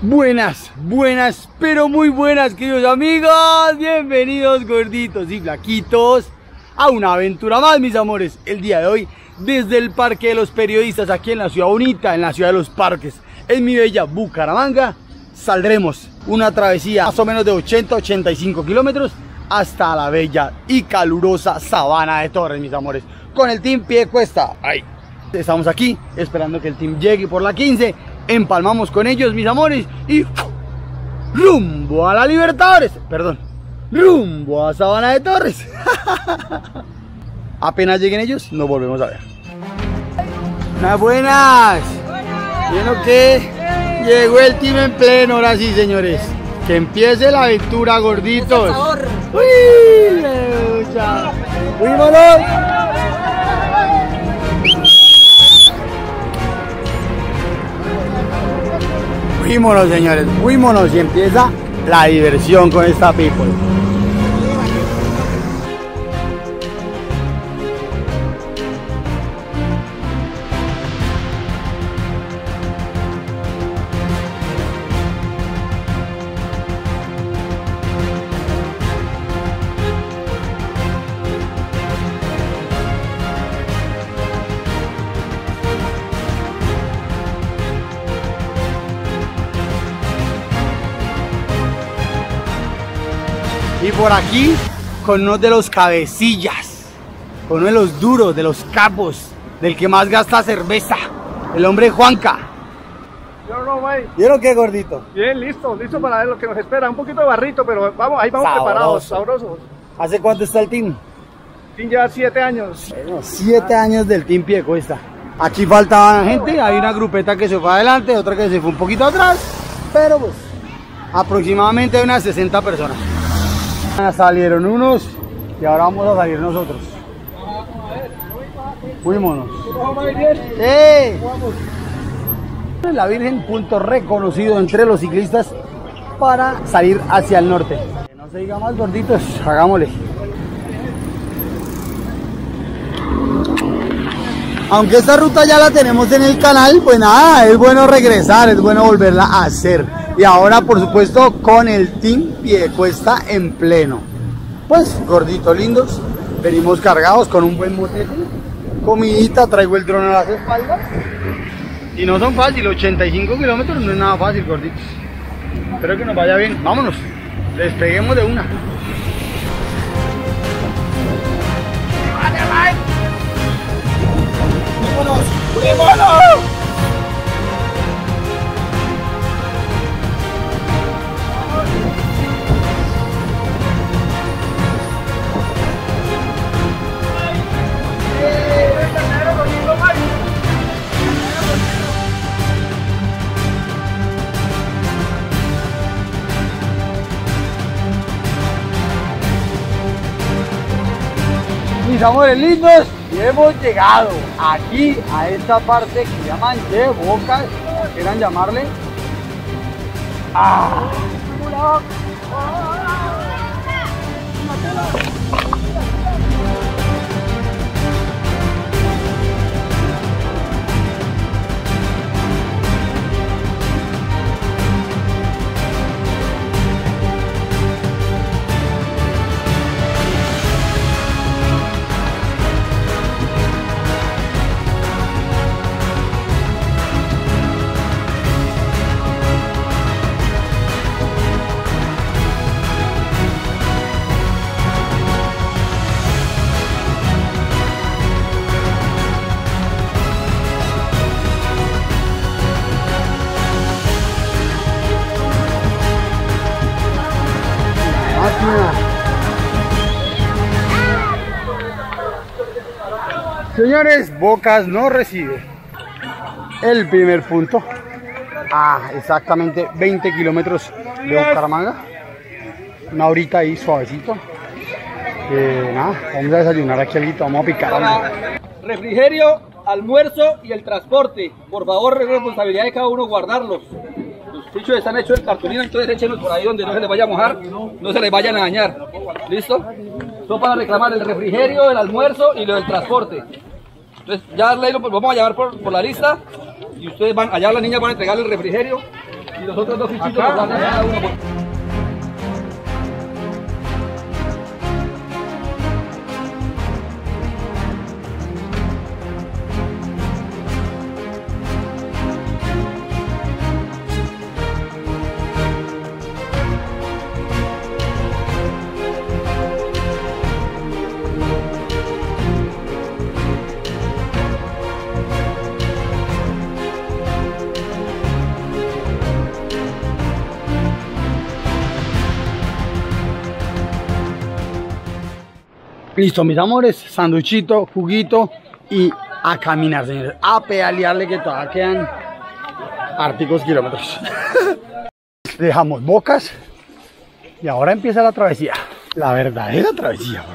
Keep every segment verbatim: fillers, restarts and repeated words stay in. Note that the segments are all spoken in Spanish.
Buenas, buenas, pero muy buenas, queridos amigos. Bienvenidos, gorditos y flaquitos, a una aventura más, mis amores. El día de hoy, desde el Parque de los Periodistas, aquí en la ciudad bonita, en la ciudad de los parques, en mi bella Bucaramanga, saldremos una travesía más o menos de ochenta a ochenta y cinco kilómetros hasta la bella y calurosa Sabana de Torres, mis amores, con el Team Piedecuesta. Ahí estamos aquí esperando que el team llegue por la quince. Empalmamos con ellos, mis amores, y rumbo a la Libertadores, perdón, rumbo a Sabana de Torres. Apenas lleguen ellos, nos volvemos a ver. Unas buenas. ¿Vieron que llegó el team en pleno? Ahora sí, señores, que empiece la aventura, gorditos. Uy, ¡Fuímonos! Fuímonos, señores, fuímonos y empieza la diversión con esta people. Y por aquí, con uno de los cabecillas, con uno de los duros, de los capos, del que más gasta cerveza, el hombre Juanca. Yo no, May. ¿Vieron qué, gordito? Bien, listo, listo para ver lo que nos espera. Un poquito de barrito, pero vamos, ahí vamos Sabroso. preparados, sabrosos. ¿Hace cuánto está el team? Team lleva siete años. Bueno, siete años del Team Piedecuesta. Aquí faltaba gente, hay una grupeta que se fue adelante, otra que se fue un poquito atrás, pero pues aproximadamente hay unas sesenta personas. Salieron unos y ahora vamos a salir nosotros. Fuímonos. ¡Eh! La Virgen, punto reconocido entre los ciclistas para salir hacia el norte. Que no se diga más, gorditos, hagámosle. Aunque esta ruta ya la tenemos en el canal, pues nada, es bueno regresar, es bueno volverla a hacer. Y ahora, por supuesto, con el Team Piedecuesta en pleno. Pues, gorditos lindos, venimos cargados con un buen motete, comidita, traigo el dron a las espaldas. Y no son fáciles, ochenta y cinco kilómetros no es nada fácil, gorditos. Espero que nos vaya bien, vámonos, despeguemos de una. ¡Vámonos! ¡Vámonos! Mis amores lindos, y hemos llegado aquí a esta parte que llaman de Bocas, como quieran llamarle. ¡Ah! Señores, Bocas no recibe el primer punto a exactamente veinte kilómetros de Bucaramanga. Una horita ahí suavecito. Eh, nada, vamos a desayunar aquí algo, vamos a picar algo. Refrigerio, almuerzo y el transporte. Por favor, es responsabilidad de cada uno guardarlos. Los fichos están hechos en cartulina, entonces échenlos por ahí donde no se les vaya a mojar, no se les vayan a dañar. ¿Listo? Son para reclamar el refrigerio, el almuerzo y lo del transporte. Entonces ya lo vamos a llamar por, por la lista y ustedes van, allá las niñas van a entregarle el refrigerio Y los otros dos fichitos los guardan cada uno. Listo, mis amores, sanduchito, juguito y a caminar, señores, a pedalearle que todavía quedan harticos kilómetros. Dejamos Bocas y ahora empieza la travesía, la verdadera travesía.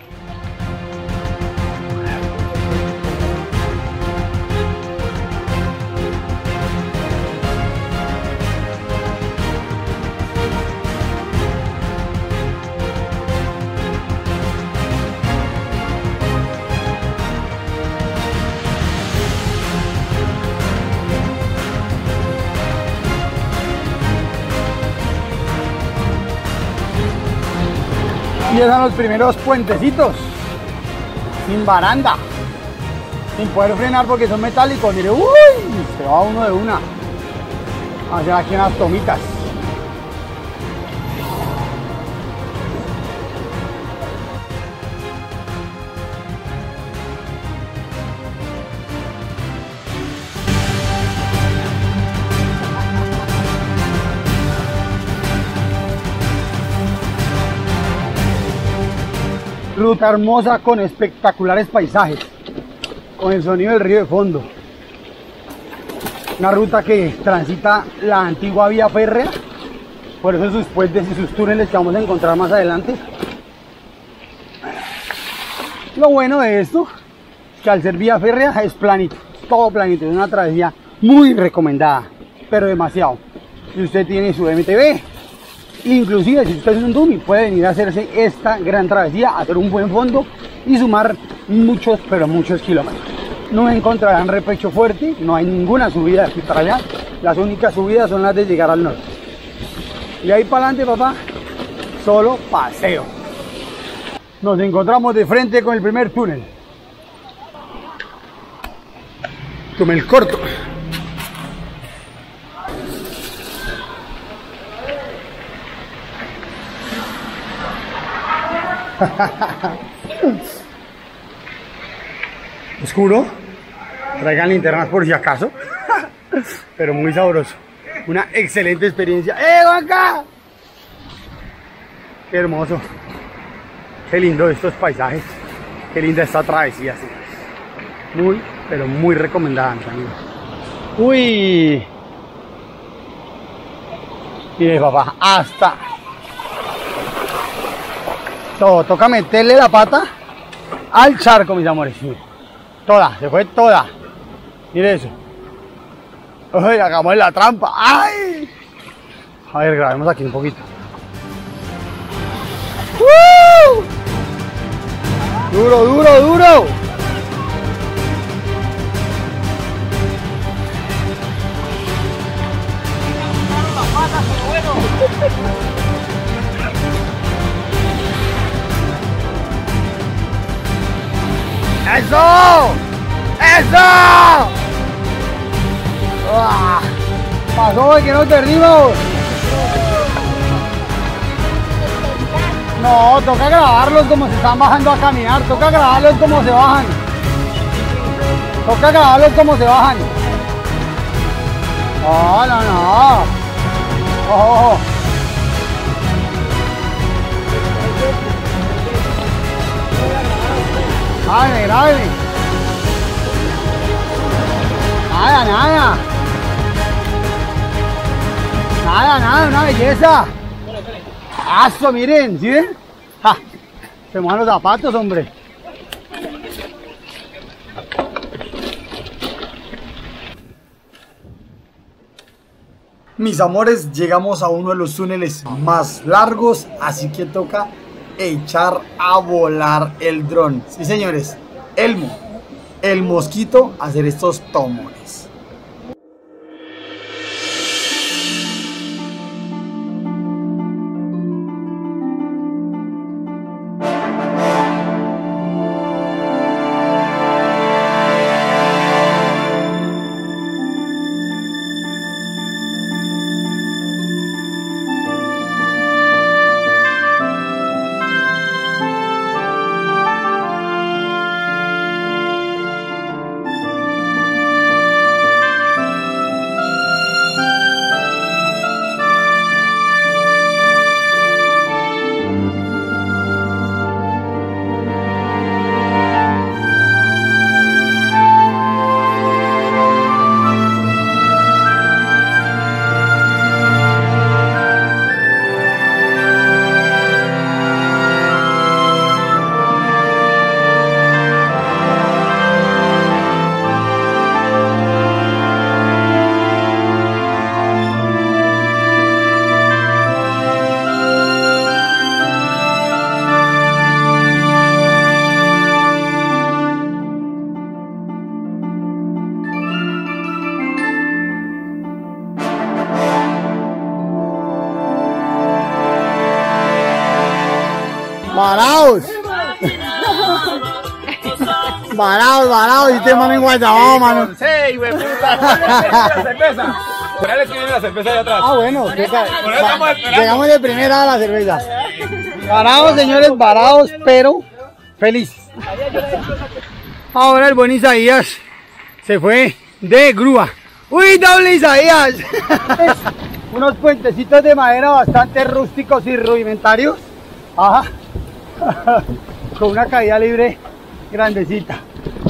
Empiezan los primeros puentecitos, sin baranda, sin poder frenar porque son metálicos. Mire, uy, se va uno de una. Vamos a hacer aquí unas tomitas. Ruta hermosa con espectaculares paisajes, con el sonido del río de fondo. Una ruta que transita la antigua vía férrea, por eso sus puentes y sus túneles que vamos a encontrar más adelante. Lo bueno de esto es que al ser vía férrea es planito, todo planito, es una travesía muy recomendada, pero demasiado. Si usted tiene su M T B, inclusive si usted es un dummy, puede venir a hacerse esta gran travesía, hacer un buen fondo y sumar muchos, pero muchos kilómetros. No encontrarán repecho fuerte, no hay ninguna subida de aquí para allá. Las únicas subidas son las de llegar al norte. Y ahí para adelante, papá, solo paseo. Nos encontramos de frente con el primer túnel. Túnel corto. Oscuro, traigan linternas por si acaso, pero muy sabroso, una excelente experiencia. ¡Eh, Juanca! Qué hermoso, qué lindo estos paisajes, qué linda esta travesía, sí. Muy, pero muy recomendada, mis amigos. Uy, mire, papá, hasta todo, toca meterle la pata al charco, mis amores. Mire. Toda, se fue toda. Mire eso. Uy, hagamos la trampa. ¡Ay! A ver, grabemos aquí un poquito. ¡Uh! Duro, duro, duro. ¡Eso! ¡Eso! ¡Uah! Pasó de que no perdimos. No, toca grabarlos como se están bajando a caminar. Toca grabarlos como se bajan. Toca grabarlos como se bajan. No, no, no. Ojo. Grábeme, grábeme. Nada, nada. Nada, nada, una belleza. ¡Aso, miren! ¿Sí ven? ¡Ja! Se mojan los zapatos, hombre. Mis amores, llegamos a uno de los túneles más largos, así que toca echar a volar el dron. Sí, señores, Elmo, el mosquito, a hacer estos tomones. Varados. Varados, varados. Y te mami guayabao, mano. Sí, güey, puta. cerveza. Por ahí es que viene la cerveza de atrás. Ah, bueno. Por eso estamos esperando. Llegamos de primera a la cerveza. Varados, señores, varados, pero felices. Ahora el buen Isaías se fue de grúa. ¡Uy, doble Isaías! Unos puentecitos de madera bastante rústicos y rudimentarios. Ajá. Con una caída libre grandecita.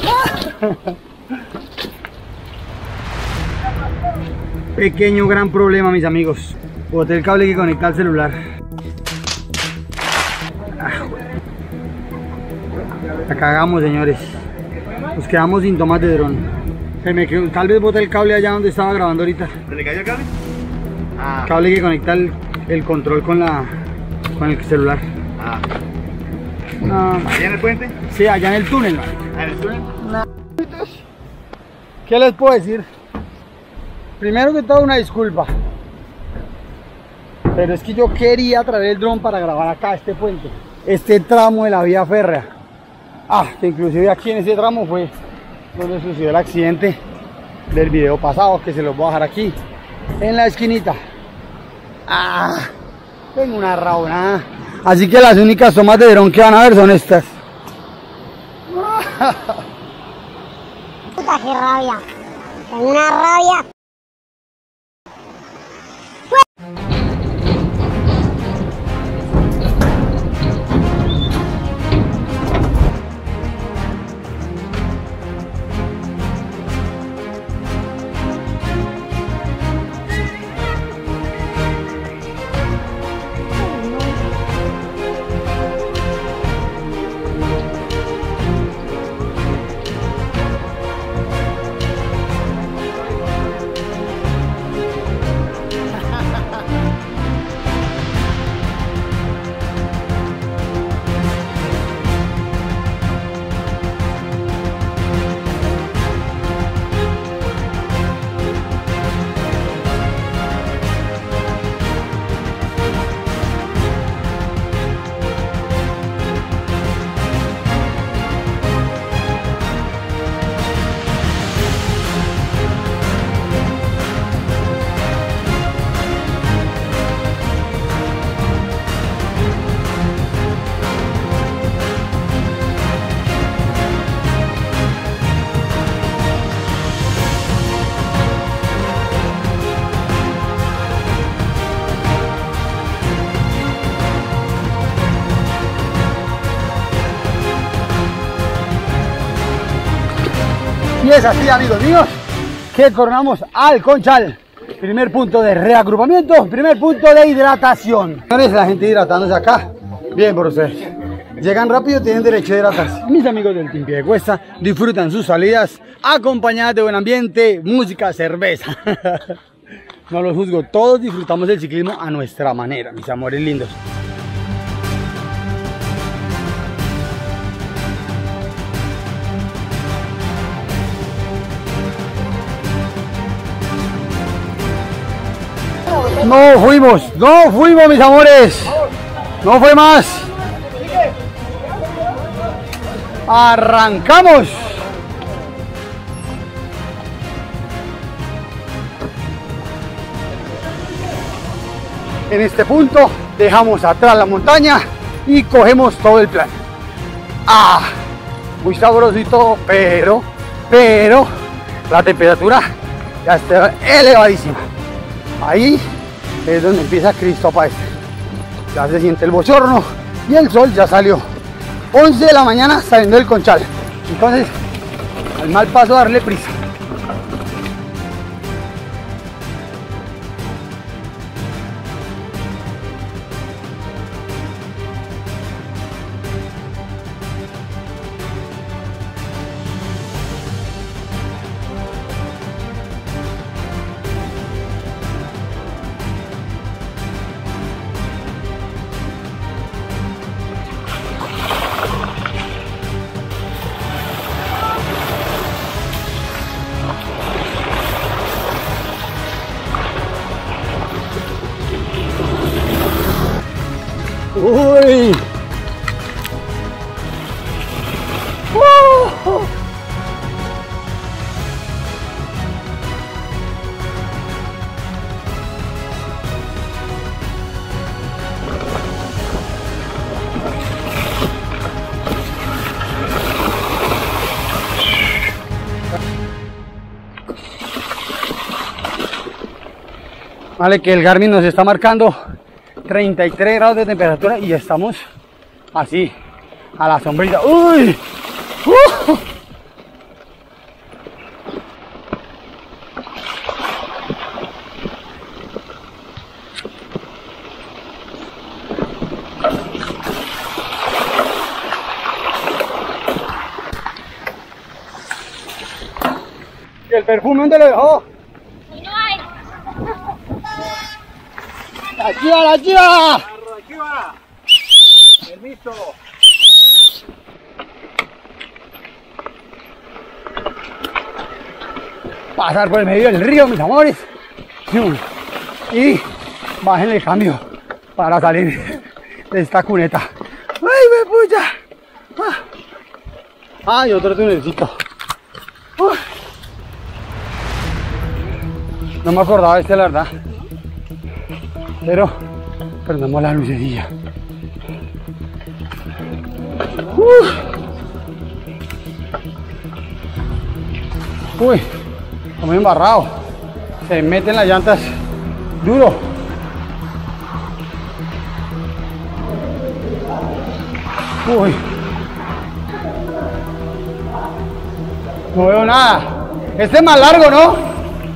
Pequeño gran problema, mis amigos. Boté el cable que conecta al celular. La cagamos, señores. Nos quedamos sin tomas de dron. Se me quedó, tal vez boté el cable allá donde estaba grabando ahorita. ¿Se le cayó el cable? Ah. Cable que conecta el, el control con la con el celular. Ah. No. ¿Allá en el puente? Sí, allá en el túnel. ¿Ah, en el túnel? ¿Qué les puedo decir? Primero que todo, una disculpa. Pero es que yo quería traer el dron para grabar acá este puente, este tramo de la vía férrea. Ah, que inclusive aquí en ese tramo fue donde sucedió el accidente del video pasado, que se los voy a dejar aquí en la esquinita. Ah, tengo una rabonada. Así que las únicas tomas de dron que van a ver son estas. Puta, qué rabia. Tengo una rabia. Y es así, amigos míos, que coronamos al Conchal. Primer punto de reagrupamiento, primer punto de hidratación. Señores, la gente hidratándose acá, bien por ustedes. Llegan rápido, tienen derecho a hidratarse. Mis amigos del Team Piedecuesta disfrutan sus salidas acompañadas de buen ambiente, música, cerveza. No los juzgo, todos disfrutamos del ciclismo a nuestra manera, mis amores lindos. No fuimos, no fuimos, mis amores. No fue más. Arrancamos. En este punto dejamos atrás la montaña y cogemos todo el plan. Ah, muy sabroso y todo, pero, pero la temperatura ya está elevadísima. Ahí es donde empieza Cristo Páez. Ya se siente el bochorno y el sol ya salió. once de la mañana saliendo del Conchal. Entonces, al mal paso darle prisa. Uy, Vale, que el Garmin nos está marcando treinta y tres grados de temperatura y estamos así, a la sombrita. ¡Uy! ¡Uh! ¿Y el perfume dónde lo dejó? ¡La chiva, la chiva! ¡La chiva! ¡Permiso! Pasar por el medio del río, mis amores. Y bajen el cambio para salir de esta cuneta. ¡Ay, me pucha! Ah, y otro tunelcito. Uy. No me acordaba de este, la verdad. Pero prendamos la lucerilla. Uh. Uy, como embarrado. Se meten las llantas duro. Uy. No veo nada. Este es más largo, ¿no?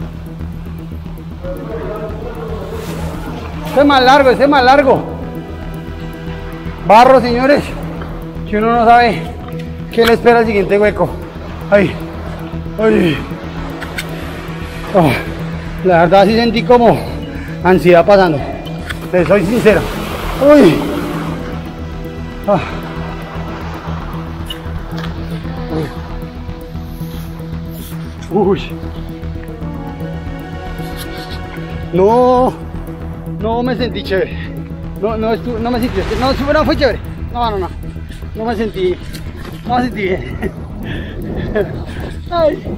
Este es más largo, este es más largo. Barro, señores, que uno no sabe qué le espera al siguiente hueco. Ay, ay. Oh, la verdad sí sentí como ansiedad pasando. Les soy sincero. Uy. Ah. Uy. No. No me sentí chévere. No, no, estuvo, no me sentí. No, no fue chévere. No, no, no. No me sentí. No me sentí bien. Ay.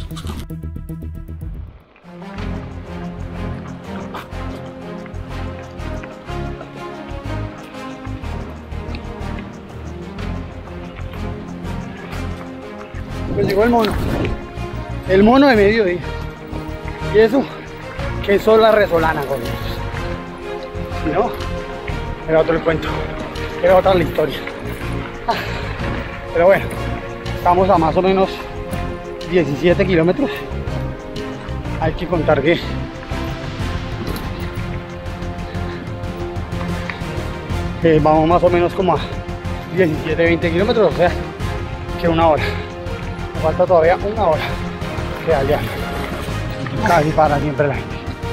Pues llegó el mono. El mono de mediodía. Y eso, que es la resolana, con ellos. Si no, era otro el cuento, era otra la historia. Ah, pero bueno, estamos a más o menos diecisiete kilómetros. Hay que contar que eh, vamos más o menos como a diecisiete, veinte kilómetros, o sea, que una hora. Me falta todavía una hora que allá. Casi para siempre la gente.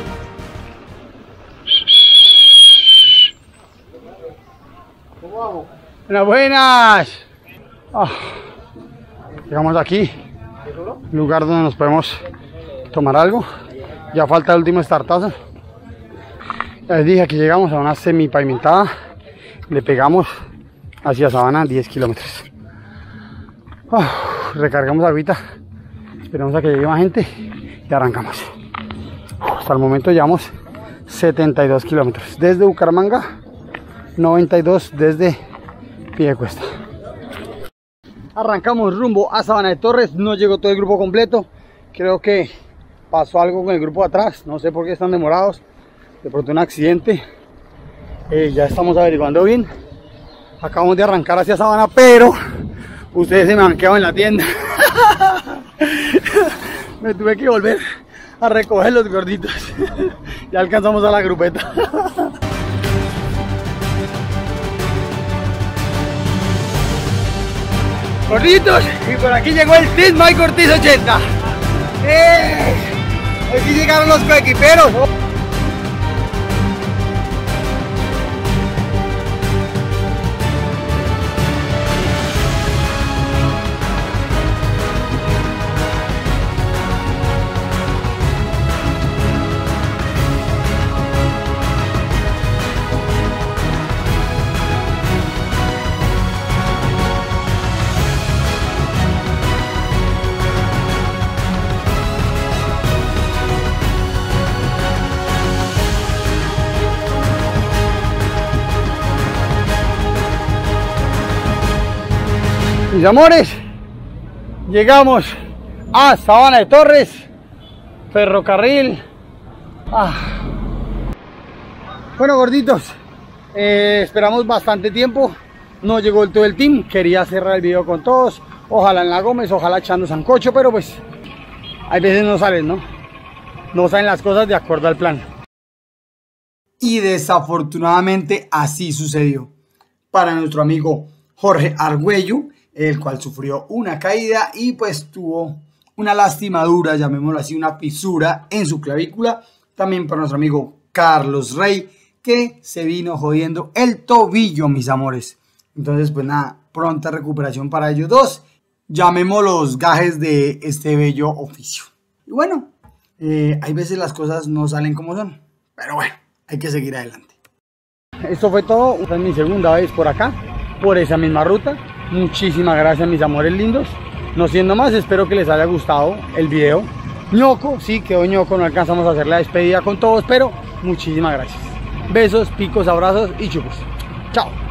Buenas, buenas. Ah, llegamos aquí, lugar donde nos podemos tomar algo. Ya falta el último startazo. Ya les dije que llegamos a una semi pavimentada. Le pegamos hacia Sabana diez kilómetros. Ah, recargamos agüita. Esperamos a que llegue más gente y arrancamos. Hasta el momento llevamos setenta y dos kilómetros desde Bucaramanga, noventa y dos desde Piedecuesta. Arrancamos rumbo a Sabana de Torres. No llegó todo el grupo completo. Creo que pasó algo con el grupo de atrás. No sé por qué están demorados. De pronto un accidente. Eh, ya estamos averiguando bien. Acabamos de arrancar hacia Sabana, pero ustedes se me han quedado en la tienda. Me tuve que volver a recoger los gorditos. Ya alcanzamos a la grupeta. Gorditos, y por aquí llegó el Team Mike Ortiz ochenta. ¡Eh! Hoy sí llegaron los coequiperos. Mis amores, llegamos a Sabana de Torres, ferrocarril. Ah, Bueno, gorditos, eh, esperamos bastante tiempo. No llegó el todo el team. Quería cerrar el video con todos. Ojalá en la Gómez, ojalá echando sancocho, pero pues hay veces no salen, ¿no? No salen las cosas de acuerdo al plan. Y desafortunadamente así sucedió. Para nuestro amigo Jorge Argüello, el cual sufrió una caída y pues tuvo una lastimadura, llamémoslo así, una fisura en su clavícula. También para nuestro amigo Carlos Rey, que se vino jodiendo el tobillo, mis amores. Entonces, pues nada, pronta recuperación para ellos dos. Llamémoslo los gajes de este bello oficio. Y bueno, eh, hay veces las cosas no salen como son, pero bueno, hay que seguir adelante. Esto fue todo. Esta es mi segunda vez por acá, por esa misma ruta. Muchísimas gracias, mis amores lindos. No siendo más, espero que les haya gustado el video. Ñoco, sí, quedó ñoco, no alcanzamos a hacer la despedida con todos, pero muchísimas gracias. Besos, picos, abrazos y chupos. Chao.